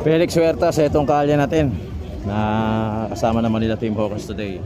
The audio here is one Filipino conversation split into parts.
Felix Huerta sa itong kalye natin na kasama naman nila Team Hawkers today.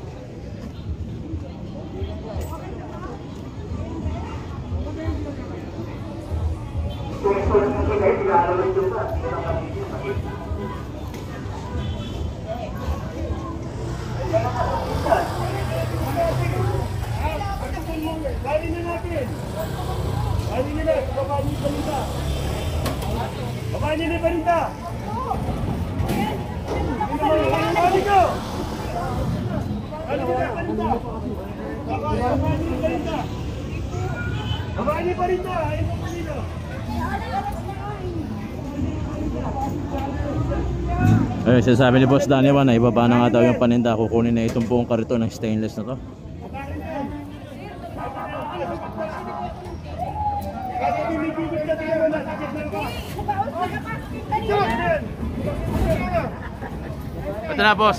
Sinasabi ni Boss Daniel na ibaba na nga daw yung paninda, kukunin na itong buong kariton ng stainless na to. Ito na, boss.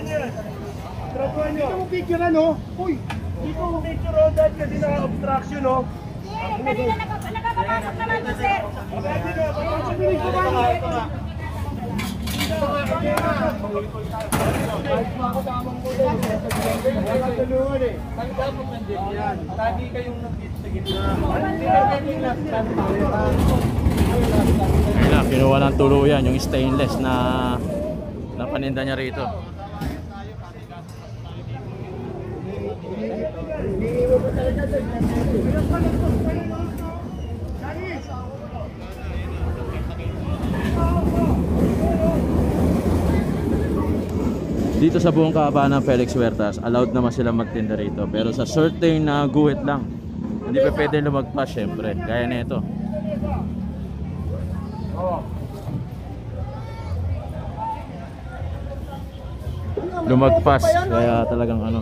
Dito mo picture ano? Uy! Dito mo picture o dahil kasi naka-obstruction o. Kanina nakapapasok naman to, sir. Lagi kayong nag-hit sa gitna. Ayun na, kinuha ng tuluyan yung stainless na paninda niya rito. Dito sa buong kahabaan ng Felix Huertas, allowed naman sila magtinda rito. Pero sa certain na guhit lang. Hindi pa pwede lumagpas syempre. Gaya na ito. Lumagpas. Kaya talagang ano.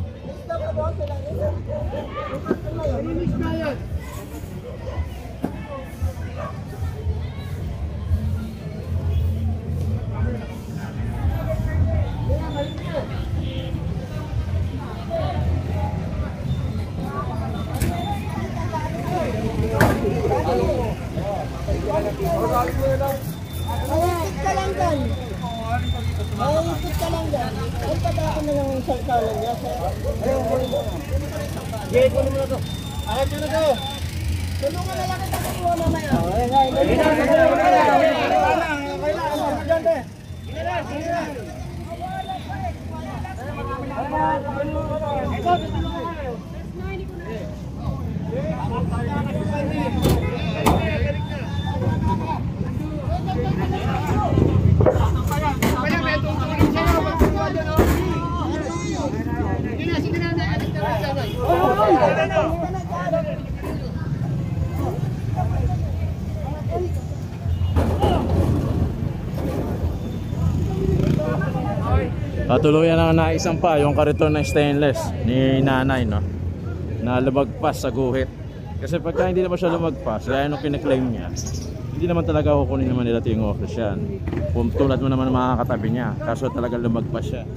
Tuluyan na naisang pa yung kariton na stainless ni nanay, no, na lumagpas sa guhit. Kasi pagka hindi naman siya lumagpas, gaya nung kiniklaim niya, hindi naman talaga kukunin naman nila yung office yan. Kung tulad mo naman mga katabi niya, kaso talaga lumagpas siya.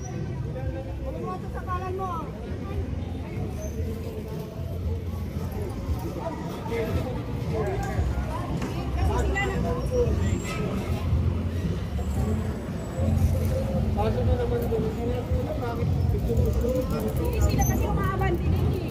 Sila kasi umaabanti din eh.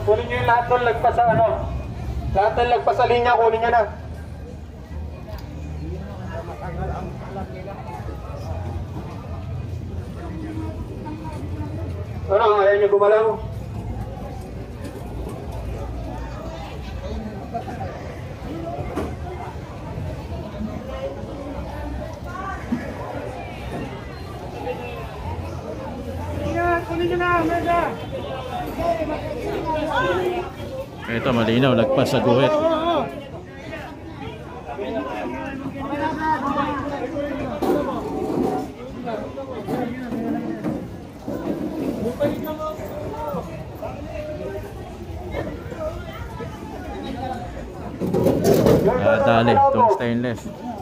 Kunin nyo yung lahat doon, lagpas sa ano. Lahat ng lagpas sa linya, kunin nyo na. Ano, ayaw nyo gumalaw? Kunin nyo na, Mega! Ito malinaw, lagpas sa guhit. Dali, itong stainless.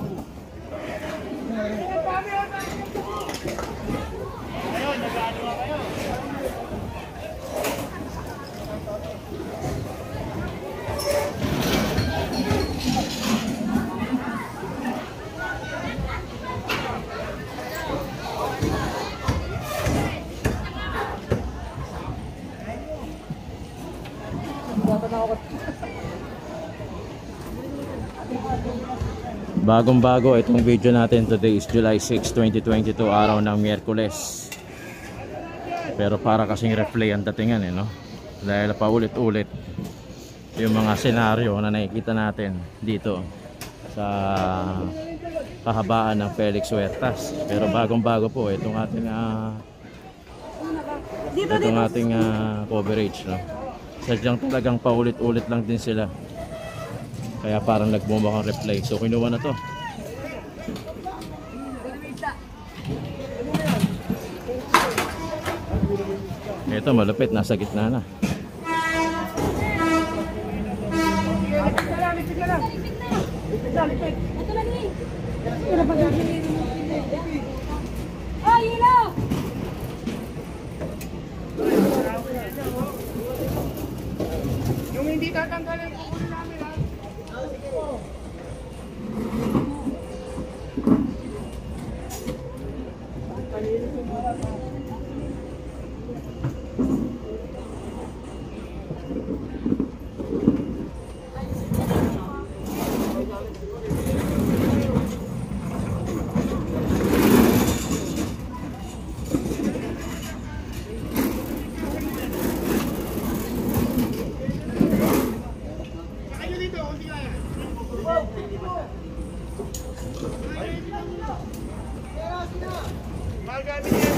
Bagong-bago itong video natin. Today is July 6, 2022, araw ng Miyerkules. Pero para kasing replay ang datingan no? Dahil paulit-ulit yung mga senaryo na nakikita natin dito sa kahabaan ng Felix Huertas. Pero bagong-bago po itong ating coverage no? Sadyang talagang paulit-ulit lang din sila. Kaya parang nagmumukhang replay. So kinuha na to. Ito malupit, nasa gitna na. Oh, ilaw! Yung hindi tatanggalin, kukunin namin ha. Magamit yan.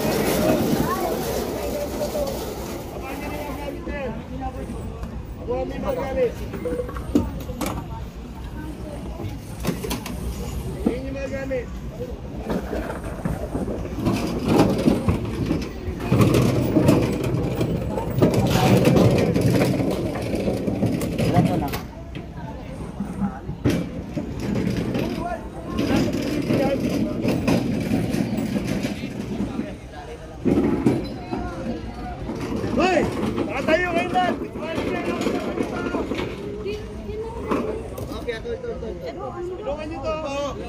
Abang nyo na yung magamit na yan. Abang nyo magamit. Hindi nyo magamit. Hoy! Nakatayo kayo lahat! Ilungan nyo to!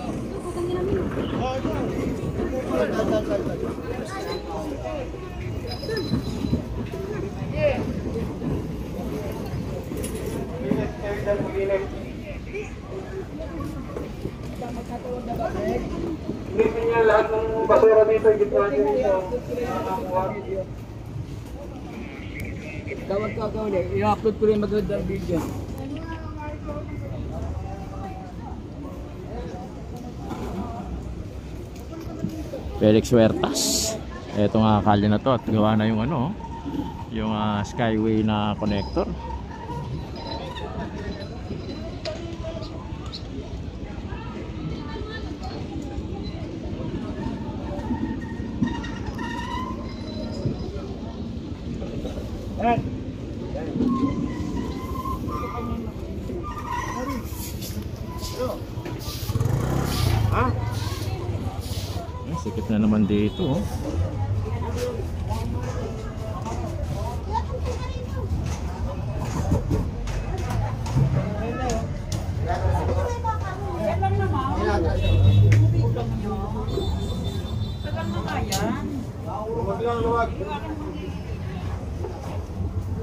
Lipin niya lahat ng basura dito, gitna niyo dito. Dapat ko ako ulit. I-upload ko rin magandang video. Felix Huertas. Ito nga kalye na to at gawa na yung ano, yung Skyway na connector. Sikip na naman dito oh.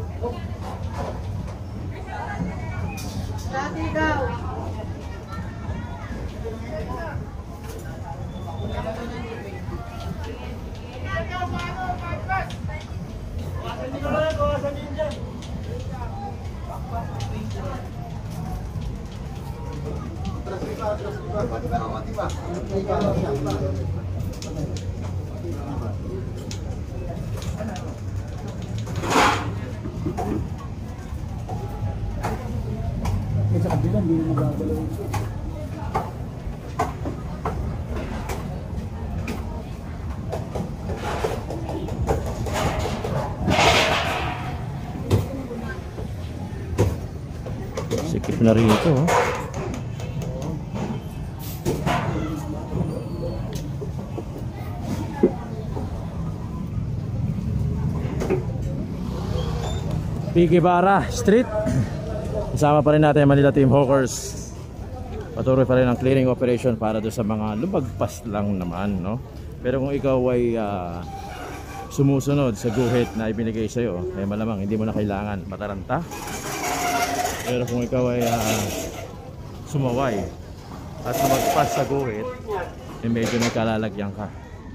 Sa kabila, hindi na magagalaw. Sikip na rin ito. Oh. Pigibara Street. Kasama pa rin natin ang Manila Team Hawkers. Patuloy pa rin ang clearing operation para doon sa mga lumagpas lang naman, no? Pero kung ikaw ay sumusunod sa guhit na ibinigay sa iyo, eh malamang hindi mo na kailangan mataranta. Pero kung ikaw ay sumaway at lumagpas sa guhit, eh medyo nagkalalagyan ka.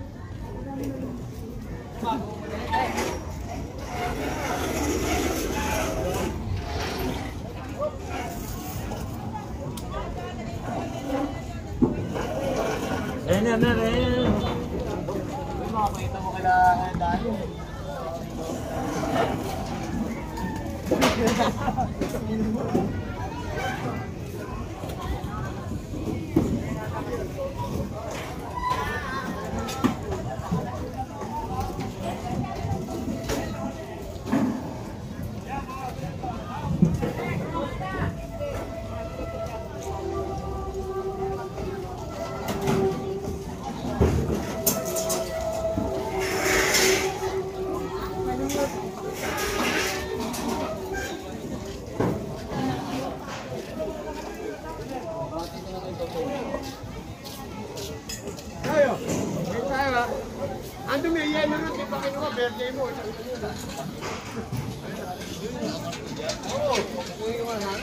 Makakita mo kailangan dahil. Tayo. Tayo. Ando may yelo na di pa kinuha birthday mo. Oh, kunin mo na.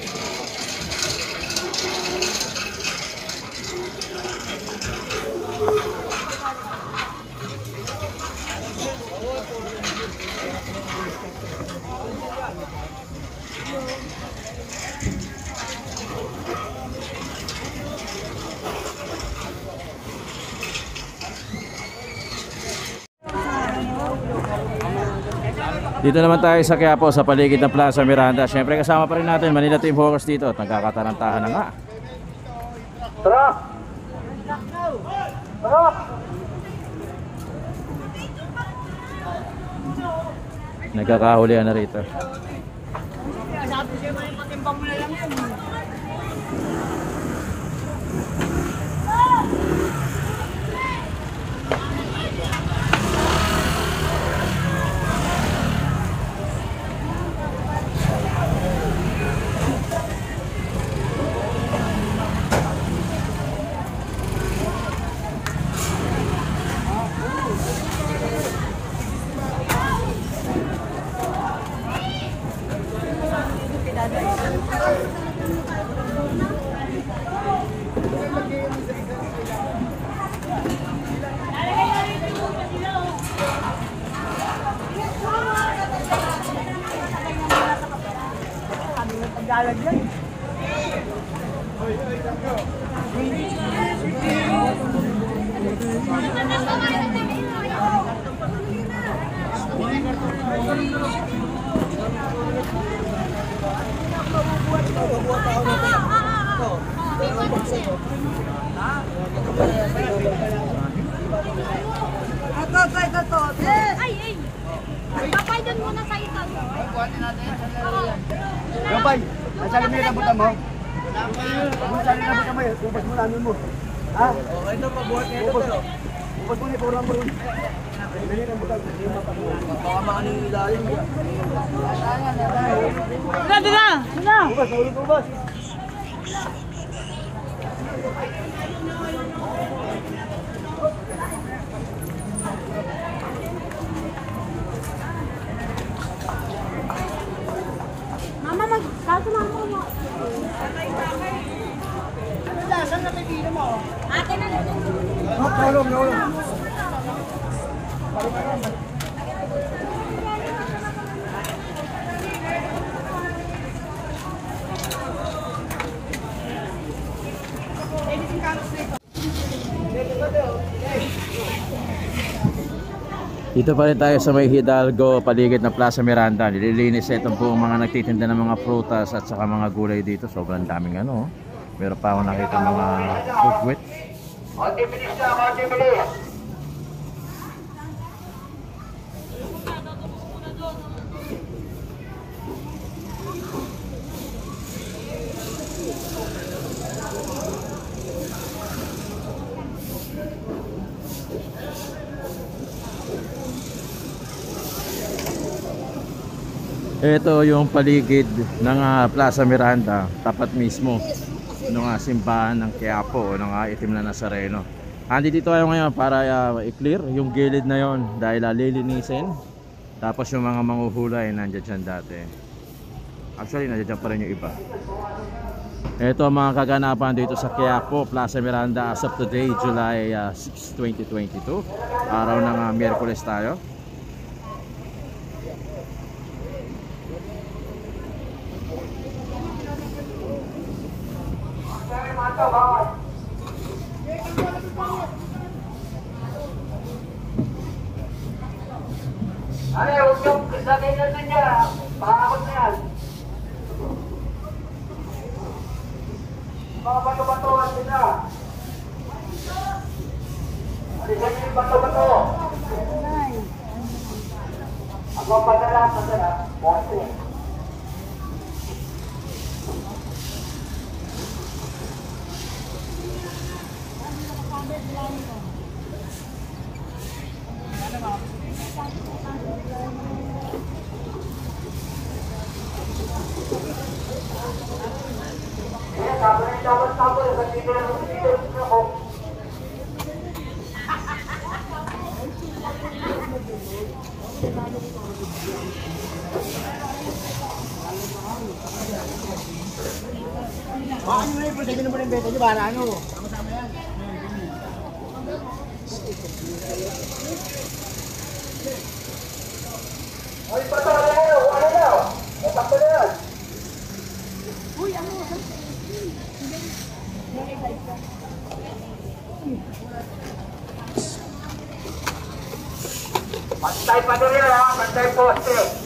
Dito naman tayo sa Quiapo sa paligid ng Plaza Miranda. Siyempre kasama pa rin natin Manila Team Hawkers dito at nagkakatarantahan na nga. Tara! Tara! Nagkakahulihan na rito. Sabi siya, may patimbang mo na lang yun. Lalagyan. Papay doon muna sa ito. Gabay, nasa limit na buta mo. Kung saan na buta mo, ubas mo namin mo. Ha? Ito pa buhat nito pero. Ubas mo ni puro ang buron. Dali na buta. Baka maano yung ilalim. Na! Ubas, ulit ubas. Dito pa rin tayo sa may Hidalgo, paligid na Plaza Miranda. Nililinis itong po mga nagtitinda ng mga prutas at saka mga gulay dito. Sobrang daming ano. Meron pa ako nakita mga bugwit. Konti bilis na, konti bilis. Ito yung paligid ng Plaza Miranda, tapat mismo ng simbahan ng Quiapo o ng itim na Nazareno. Andito tayo ngayon para i-clear yung gilid na yon dahil lilinisin. Tapos yung mga manghuhulay nandiyan dyan dati. Actually nandiyan pa rin yung iba. Ito ang mga kaganapan dito sa Quiapo, Plaza Miranda as of today, July 6, 2022. Araw ng Miyerkules tayo. Ano, huwag yung lagay na niya. Pakakot na yan. Mga bato-batoan sila. Alisan niyo yung bato-bato. Ako padala. Bote. Ano na yung proseso naman ng beta nyo? Para ano? Sama-sama yan. Ay, pato na yan. Ano na? Pato na yan. Uy, ano? Pantay pa doon yan, ha? Pantay poste.